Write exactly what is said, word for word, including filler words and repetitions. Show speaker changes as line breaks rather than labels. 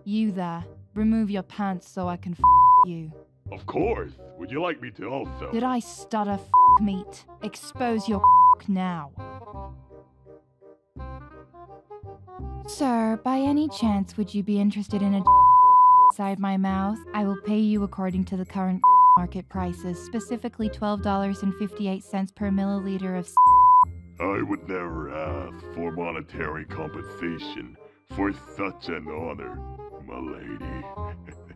You there. Remove your pants so I can f you.
Of course. Would you like me to also?
Did I stutter, f meat? Expose your f now. Sir, by any chance would you be interested in a inside my mouth? I will pay you according to the current market prices, specifically twelve dollars and fifty-eight cents per milliliter of
I would never ask for monetary compensation for such an honor, my lady.